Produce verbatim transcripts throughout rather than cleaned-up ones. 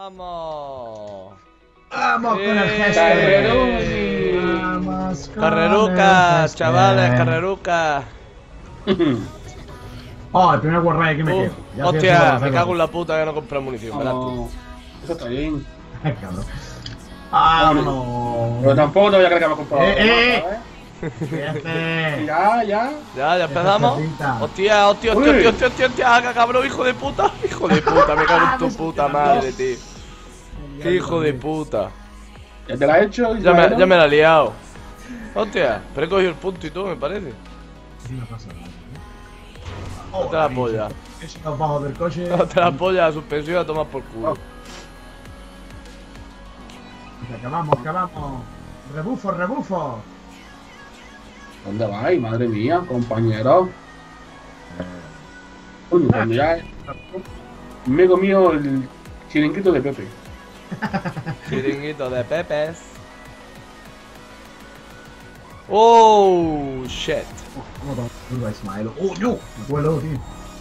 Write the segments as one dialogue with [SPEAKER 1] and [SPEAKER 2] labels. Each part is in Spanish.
[SPEAKER 1] ¡Vamos!
[SPEAKER 2] ¡Vamos
[SPEAKER 1] ¡Eh!
[SPEAKER 2] con el gesto! ¡Vamos con
[SPEAKER 1] ¡Carrerucas,
[SPEAKER 2] el
[SPEAKER 1] chavales,
[SPEAKER 2] gesto!
[SPEAKER 1] carrerucas!
[SPEAKER 2] Oh, el primer Warray que me
[SPEAKER 1] Uh,
[SPEAKER 2] quedo. Ya
[SPEAKER 1] hostia, me cago en la puta que no compré munición. Verás tú.
[SPEAKER 3] No, eso está bien.
[SPEAKER 2] Ay, cabrón. ¡Vámonos!
[SPEAKER 3] Pero tampoco te voy a creer que me he comprado.
[SPEAKER 2] Eh, eh.
[SPEAKER 3] ¿sabes?
[SPEAKER 2] Fíjate.
[SPEAKER 3] Ya, ya.
[SPEAKER 1] Ya, ya empezamos.
[SPEAKER 2] Esta
[SPEAKER 1] Hostia, hostia, hostia,
[SPEAKER 3] Uy.
[SPEAKER 1] hostia, hostia, hostia, hostia, haga, cabrón, hijo de puta. Hijo de puta, me cago en tu puta madre, tío. Qué hijo de puta.
[SPEAKER 3] Ya te la he hecho.
[SPEAKER 1] Ya me, ya me la he liado. Hostia, pero he cogido el punto y todo, me parece.
[SPEAKER 2] Sí, no pasa nada.
[SPEAKER 1] No te la polla.
[SPEAKER 2] Que si nos bajos del coche.
[SPEAKER 1] No te la polla, la suspensión a tomar por culo.
[SPEAKER 2] Que vamos, que vamos. Rebufo, rebufo.
[SPEAKER 3] ¿Dónde vais? Madre mía, compañero. Coño, cuando ya me he comido el chiringuito de Pepe.
[SPEAKER 1] Chiringuito de pepes. Oh, shit.
[SPEAKER 2] ¿Cómo te curva, Ismael? ¡Oh, no! Me cuelo, tío.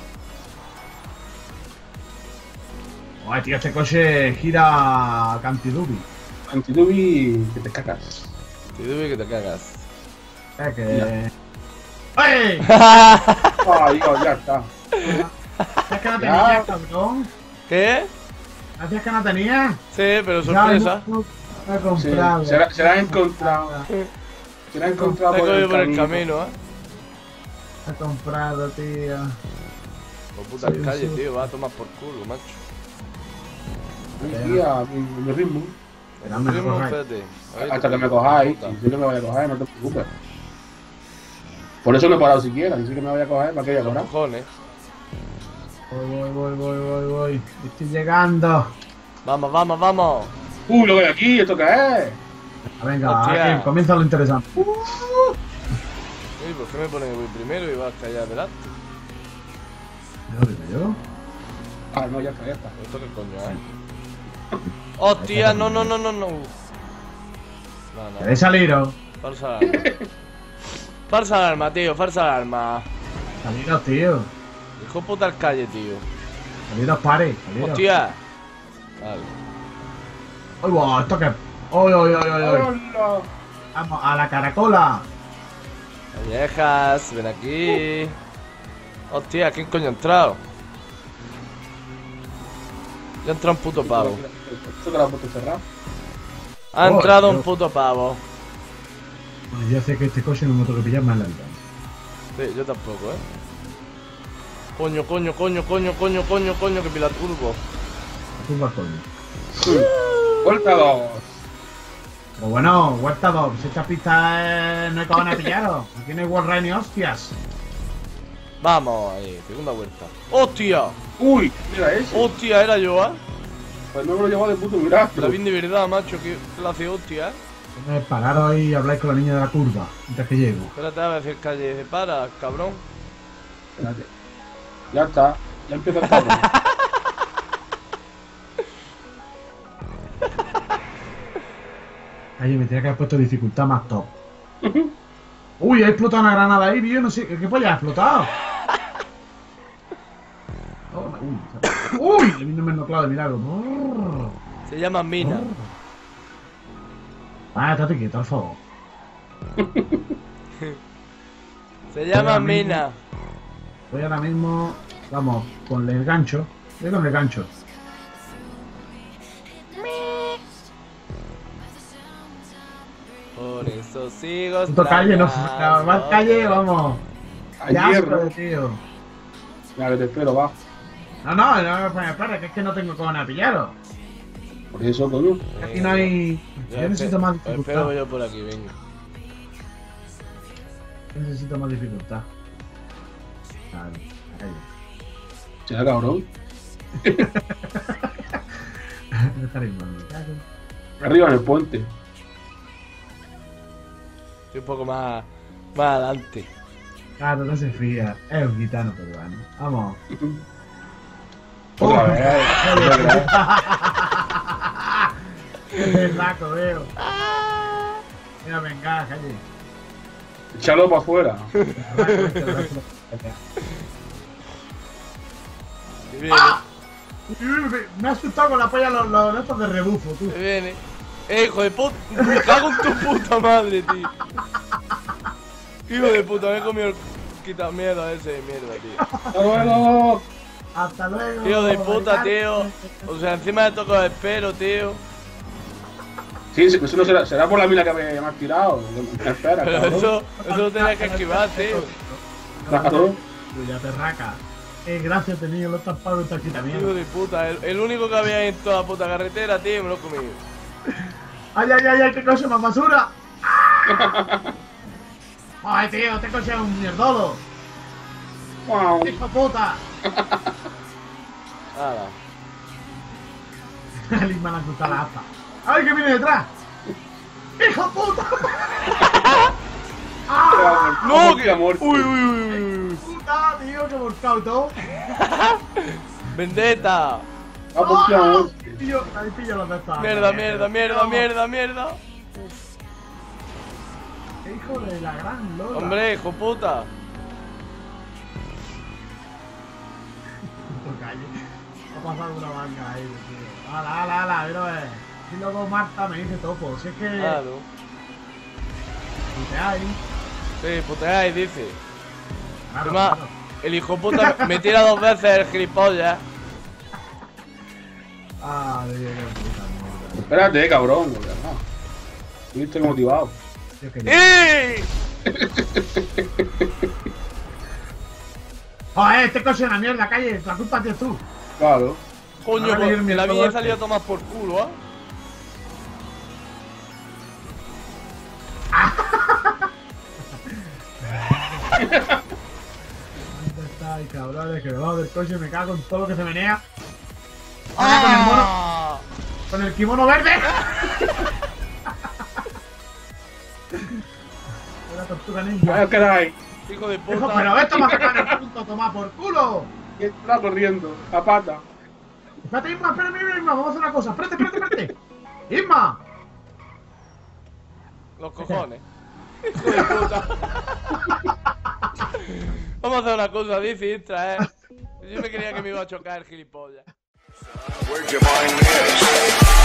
[SPEAKER 2] Ay, tío, este coche gira cantidubi.
[SPEAKER 3] Antidubi, que te cagas.
[SPEAKER 1] Te digo que te cagas.
[SPEAKER 2] Es que... ¡Ay!
[SPEAKER 3] Ah, Dios, ya está.
[SPEAKER 2] ¿Sabes que no
[SPEAKER 3] Ya.
[SPEAKER 2] tenía, cabrón?
[SPEAKER 1] ¿Qué?
[SPEAKER 2] ¿Hacías que no tenía?
[SPEAKER 1] Sí, pero sorpresa.
[SPEAKER 2] Ya, no, no he
[SPEAKER 3] Sí,
[SPEAKER 2] comprado.
[SPEAKER 3] se la, se la ha encontrado. Se la ha encontrado
[SPEAKER 1] Te he
[SPEAKER 3] por,
[SPEAKER 1] cogido
[SPEAKER 3] el
[SPEAKER 1] por el
[SPEAKER 3] camino.
[SPEAKER 1] camino, eh.
[SPEAKER 2] He comprado, tío.
[SPEAKER 1] Por puta
[SPEAKER 2] Sí,
[SPEAKER 1] calle,
[SPEAKER 2] sí.
[SPEAKER 1] tío, va a tomar por culo, macho.
[SPEAKER 3] Ay, tía, mi, mi ritmo.
[SPEAKER 2] Pero me
[SPEAKER 1] Primo,
[SPEAKER 2] corráis.
[SPEAKER 1] espérate. Ahí
[SPEAKER 3] Hasta
[SPEAKER 1] te
[SPEAKER 3] que me
[SPEAKER 1] pongo,
[SPEAKER 3] cojáis.
[SPEAKER 1] puta.
[SPEAKER 3] Si sí que me voy a coger, no te preocupes. Por eso no he parado siquiera. Si sí que me voy a coger, ¿para qué voy a
[SPEAKER 1] Los
[SPEAKER 3] parar?
[SPEAKER 1] cojones.
[SPEAKER 2] Voy, voy, voy, voy, voy, voy. Estoy llegando.
[SPEAKER 1] Vamos, vamos, vamos.
[SPEAKER 3] Uh, lo que hay aquí, ¿esto qué es?
[SPEAKER 2] Venga,
[SPEAKER 1] Hostia.
[SPEAKER 2] aquí comienza lo interesante.
[SPEAKER 1] Uy, ¿por qué me ponen que voy primero y vas a allá adelante?
[SPEAKER 2] ¿Me lo digo yo?
[SPEAKER 3] Ah, no, ya está, ya está.
[SPEAKER 1] ¿Esto qué coño es? Hostia, no, no, no, no, no. No,
[SPEAKER 2] ¿Queréis
[SPEAKER 1] no.
[SPEAKER 2] saliros?
[SPEAKER 1] Falsa alarma. Falsa alarma, tío, falsa alarma.
[SPEAKER 2] Saliros, tío.
[SPEAKER 1] Hijo de puta al calle, tío.
[SPEAKER 2] Saliros, pare. Saliros.
[SPEAKER 1] Hostia. Vale.
[SPEAKER 2] ¡Uy, wow! ¿Esto qué? ¡Uy, uy, uy, uy! uy.
[SPEAKER 3] ¡Hola!
[SPEAKER 2] ¡Vamos, a la caracola!
[SPEAKER 1] Callejas, ven aquí. Hostia, ¿quién coño ha entrado? Ya ha entrado un puto pavo.
[SPEAKER 3] ¿Esto que lo has puesto cerrado?
[SPEAKER 1] Ha
[SPEAKER 2] Oh,
[SPEAKER 1] entrado
[SPEAKER 2] Dios.
[SPEAKER 1] un puto pavo.
[SPEAKER 2] Bueno, yo sé que este coche no me tengo que pillar más en la vida.
[SPEAKER 1] Sí, yo tampoco, eh. Coño, coño, coño, coño, coño, coño, coño, que pila turbo.
[SPEAKER 2] Tú vas coño.
[SPEAKER 3] ¡Vuelta dos!
[SPEAKER 2] Pero bueno, vuelta dos. Si esta pista es... no hay cojones a pillaros. Aquí no hay World Ride ni hostias.
[SPEAKER 1] Vamos, ahí, segunda vuelta. ¡Hostia!
[SPEAKER 3] ¡Uy! Mira ese.
[SPEAKER 1] ¡Hostia, era yo, eh!
[SPEAKER 3] Pues no me lo llevo de puto grato.
[SPEAKER 1] La vi de verdad, macho, que clase hostia, eh.
[SPEAKER 2] Eh, pararos ahí y habláis con la niña de la curva. Mientras que llego.
[SPEAKER 1] Espérate a ver si el calle se para, cabrón.
[SPEAKER 3] Espérate. Ya está. Ya empieza el cabrón.
[SPEAKER 2] Ay, me tenía que haber puesto dificultad más top. Uy, ha explotado una granada ahí, tío. No sé. ¿Qué polla ha explotado? Oh, uy, uy, le vino menos clavo de milagro. Brrr.
[SPEAKER 1] Se llama Mina.
[SPEAKER 2] Ah, estate quieto, al favor.
[SPEAKER 1] Se llama
[SPEAKER 2] Ahora mismo.
[SPEAKER 1] Mina.
[SPEAKER 2] Voy ahora mismo. Vamos, con el gancho. Voy con el gancho.
[SPEAKER 1] Por eso sigo.
[SPEAKER 2] Puto calle, no.
[SPEAKER 1] extrañando.
[SPEAKER 2] Más calle, vamos.
[SPEAKER 3] A
[SPEAKER 2] Ya,
[SPEAKER 3] hierro.
[SPEAKER 2] tío.
[SPEAKER 3] Mira, que te espero, va.
[SPEAKER 2] No, no, no, espera, espera, que es que no tengo cojones a pillaros.
[SPEAKER 3] Por eso, coño.
[SPEAKER 2] Aquí no hay.
[SPEAKER 1] Ya
[SPEAKER 2] Yo necesito
[SPEAKER 1] espe-
[SPEAKER 2] más
[SPEAKER 1] Espero
[SPEAKER 2] dificultad.
[SPEAKER 1] yo por aquí, venga.
[SPEAKER 2] Yo necesito más dificultad. Claro, ahí.
[SPEAKER 3] Será cabrón.
[SPEAKER 2] Me está rimando, cago.
[SPEAKER 3] Arriba en el puente.
[SPEAKER 1] Estoy un poco más, más adelante.
[SPEAKER 2] Claro, no se fía. Es un gitano peruano. Vamos.
[SPEAKER 3] Otra
[SPEAKER 2] Oh.
[SPEAKER 3] vez. Otra vez.
[SPEAKER 2] Qué saco, veo. Mira, venga, calle.
[SPEAKER 3] Échalo para afuera.
[SPEAKER 1] Que viene.
[SPEAKER 2] Me, me ha asustado con la polla los, los estos de rebufo, tú.
[SPEAKER 1] Se viene. Eh, hijo de puta. Me cago en tu puta madre, tío. Hijo de puta, me he comido el quitamiedo ese de mierda, tío.
[SPEAKER 3] ¡Hasta luego!
[SPEAKER 2] Hasta luego.
[SPEAKER 1] Hijo de puta, tío. O sea, encima de toco el espero, tío.
[SPEAKER 3] Sí, sí, eso no será, será por la mina que me, me has tirado. Me espera,
[SPEAKER 1] Pero
[SPEAKER 3] cabrón.
[SPEAKER 1] eso, eso lo tenías que esquivar, tío.
[SPEAKER 3] Claro.
[SPEAKER 2] Ya te raca. Eh, gracias, tenía los tapados de esta
[SPEAKER 1] Hijo
[SPEAKER 2] quitamierda.
[SPEAKER 1] de puta, el, el único que había en toda la puta carretera, tío, me lo he comido.
[SPEAKER 2] ¡Ay, ay, ay, ay! ¡Qué cosa más basura! ¡Ay, tío! ¡Te coche un mierdolo!
[SPEAKER 3] Wow.
[SPEAKER 2] ¡Hijo puta!
[SPEAKER 1] Nada.
[SPEAKER 2] Lima la gusta la asta. ¡Ay, que viene detrás! ¡Hijo puta! ¡Ah!
[SPEAKER 1] ¡No!
[SPEAKER 3] qué
[SPEAKER 1] Que...
[SPEAKER 3] amor!
[SPEAKER 1] ¡Uy, uy, uy, uy!
[SPEAKER 2] ¡Puta, tío! ¡Que volcado y todo!
[SPEAKER 1] ¡Vendetta!
[SPEAKER 3] ¡Vamos, qué amor!
[SPEAKER 2] Tío, ahí pillo los de estos.
[SPEAKER 1] Mierda, mierda, mierda, mierda, mierda.
[SPEAKER 2] ¡Qué hijo de la gran lola!
[SPEAKER 1] Hombre, hijo puta.
[SPEAKER 2] Puto calle. Ha pasado una banca ahí, tío. ¡Hala, hala, hala! Mira, a ver. Y luego Marta me dice topo. Si es que.
[SPEAKER 1] Claro.
[SPEAKER 2] Puteáis.
[SPEAKER 1] Sí, puteáis, dice.
[SPEAKER 2] Claro,
[SPEAKER 1] Encima,
[SPEAKER 2] claro.
[SPEAKER 1] el hijo puta me tira dos veces el gilipollas.
[SPEAKER 2] Ah, de qué puta mierda.
[SPEAKER 3] Espérate, cabrón, de verdad. Yo estoy motivado.
[SPEAKER 2] Yo quería.
[SPEAKER 1] ¡Eh!
[SPEAKER 2] ¡Joder, este coche es una mierda, calle! La culpa tienes tú.
[SPEAKER 3] Claro.
[SPEAKER 1] Coño,
[SPEAKER 2] Ahora
[SPEAKER 1] pues,
[SPEAKER 2] me
[SPEAKER 1] la
[SPEAKER 2] todo
[SPEAKER 1] viña
[SPEAKER 2] este.
[SPEAKER 1] salió a tomar por culo, ¿ah?
[SPEAKER 2] ¿Dónde estáis, cabrones? Que me bajo del coche y me cago en todo lo que se menea. Ahora con el mono.
[SPEAKER 1] ¡Ah!
[SPEAKER 2] ¡Con el kimono verde! La tortuga ninja.
[SPEAKER 3] Vaya caray.
[SPEAKER 1] Hijo de
[SPEAKER 2] Hijo,
[SPEAKER 1] puta.
[SPEAKER 2] pero esto me ha sacado en el punto a tomar por culo.
[SPEAKER 3] ¿Quién está corriendo? A pata.
[SPEAKER 2] Espérate, Isma, espérate, Isma, vamos a hacer una cosa. Espérate, espérate, espérate. Isma.
[SPEAKER 1] Los cojones. Hijo de puta. Vamos a hacer una cosa, dice Istra, eh. Yo me creía que me iba a chocar el gilipollas.
[SPEAKER 4] Where'd you find this?